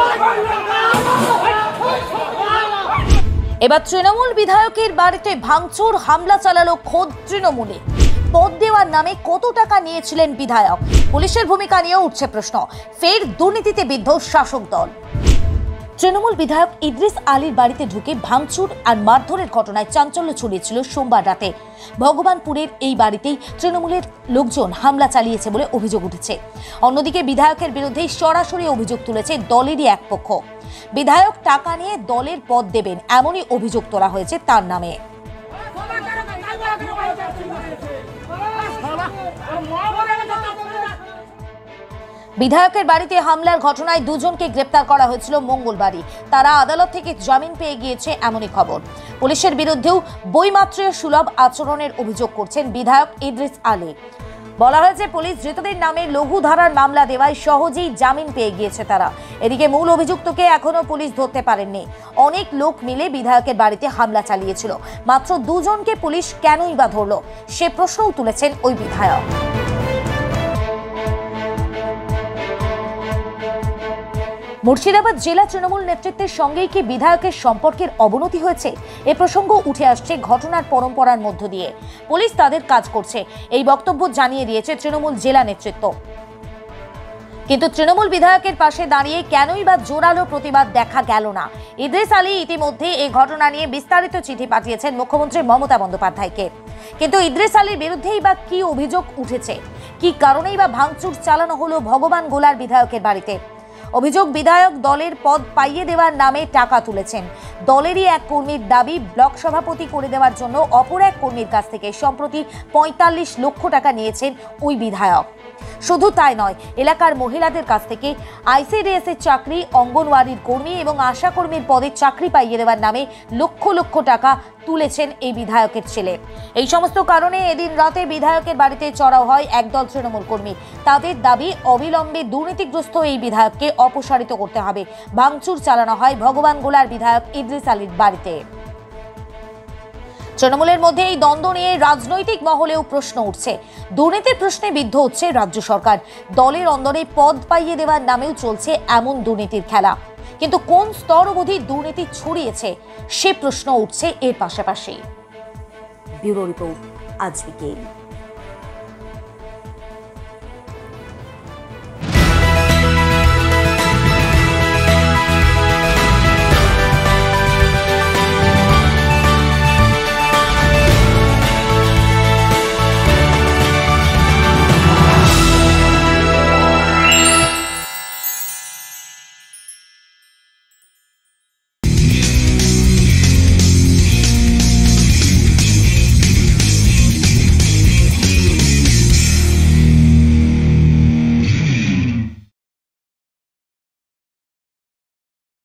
এবার তৃণমূল বিধায়কের বাড়িতে ভাঙচুর, হামলা চালালো খোদ তৃণমূলে। পদ দেওয়ার নামে কত টাকা নিয়েছিলেন বিধায়ক? পুলিশের ভূমিকা নিয়েও উঠছে প্রশ্ন। ফের দুর্নীতিতে বিদ্ধ শাসক দল। তৃণমূল বিধায়ক ইদ্রিস আলীর বাড়িতে ঢুকে ভাঙচুর আর মারধরের ঘটনায় চাঞ্চল্য ছড়িয়েছিল সোমবার রাতে। ভগবানপুরের এই বাড়িতেই তৃণমূলের লোকজন হামলা চালিয়েছে বলে অভিযোগ উঠেছে। অন্যদিকে বিধায়কের বিরুদ্ধে সরাসরি অভিযোগ তুলেছে দলেরই এক পক্ষ। বিধায়ক টাকা নিয়ে দলের পদ দেবেন এমনই অভিযোগ তোলা হয়েছে তার নামে। বিধায়কের বাড়িতে হামলার ঘটনায় দুজনকে গ্রেপ্তার করা হয়েছিল মঙ্গলবারই। তারা আদালত থেকে জামিন পেয়ে গিয়েছে এমনই খবর। পুলিশের বিরুদ্ধেও বৈমাত্রেয় সুলভ আচরণের অভিযোগ করছেন বিধায়ক ইদ্রিস আলী। বলা হয়েছে পুলিশ ধৃতদের নামে লঘু ধারার মামলা দেওয়ায় সহজেই জামিন পেয়ে গিয়েছে তারা। এদিকে মূল অভিযুক্তকে এখনো পুলিশ ধরতে পারেননি। অনেক লোক মিলে বিধায়কের বাড়িতে হামলা চালিয়েছিল, মাত্র দুজনকে পুলিশ কেনই বা ধরল সে প্রশ্নও তুলেছেন ওই বিধায়ক। মুর্শিদাবাদ জেলা তৃণমূল নেতৃত্বের সঙ্গেই কি বিধায়কের সম্পর্কের অবনতি হয়েছে? এ প্রসঙ্গ উঠে আসছে ঘটনার পরম্পরার মধ্য দিয়ে। পুলিশ তাদের কাজ করছে এই বক্তব্য জানিয়ে দিয়েছে তৃণমূল জেলা নেতৃত্ব। কিন্তু তৃণমূল বিধায়কের পাশে দাঁড়িয়ে কেনই বা জোরালো প্রতিবাদ দেখা গেল না? ইদ্রিস আলী ইতিমধ্যে এই ঘটনা নিয়ে বিস্তারিত চিঠি পাঠিয়েছেন মুখ্যমন্ত্রী মমতা বন্দ্যোপাধ্যায়কে। কিন্তু ইদ্রিস আলীর বিরুদ্ধেই বা কি অভিযোগ উঠেছে? কি কারণেই বা ভাঙচুর চালানো হলো ভগবান গোলার বিধায়কের বাড়িতে? অভিযোগ, বিধায়ক দলের পদ পাইয়ে দেওয়ার নামে টাকা তুলেছেন। দলেরই এক কর্মীর দাবি, ব্লক সভাপতি করে দেওয়ার জন্য অপর এক কর্মীর কাছ থেকে সম্প্রতি ৪৫ লক্ষ টাকা নিয়েছেন ওই বিধায়ক। শুধু তাই নয়, এলাকার মহিলাদের কাছ থেকে আইসিডিএস এর চাকরি, অঙ্গনওয়াড়ির কর্মী এবং আশা কর্মীর পদে চাকরি পাইয়ে দেওয়ার নামে লক্ষ লক্ষ টাকা তুলেছেন এই বিধায়কের ছেলে। এই সমস্ত কারণে এদিন রাতে বিধায়কের বাড়িতে চড়াও হয় একদল তৃণমূল কর্মী। তাদের দাবি, অবিলম্বে দুর্নীতিগ্রস্ত এই বিধায়ককে অপসারিত করতে হবে। ভাঙচুর চালানো হয় ভগবান গোলার বিধায়ক ইদ্রিস আলীর বাড়িতে। তৃণমূলের মধ্যে এই দ্বন্দ্ব নিয়ে রাজনৈতিক মহলেও প্রশ্ন উঠছে। দুর্নীতির প্রশ্নে বিদ্ধ হচ্ছে রাজ্য সরকার। দলের অন্দরে পদ পাইয়ে দেওয়ার নামেও চলছে এমন দুর্নীতির খেলা। কিন্তু কোন স্তর অবধি দুর্নীতি ছড়িয়েছে সে প্রশ্ন উঠছে এর পাশাপাশি। ব্যুরো রিপোর্ট, আজ বিকেল।